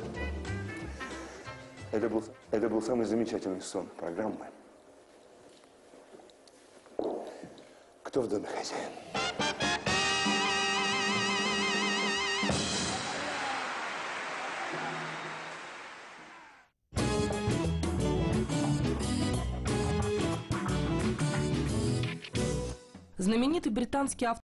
Это был самый замечательный сон программы. Кто в доме хозяин? Знаменитый британский автор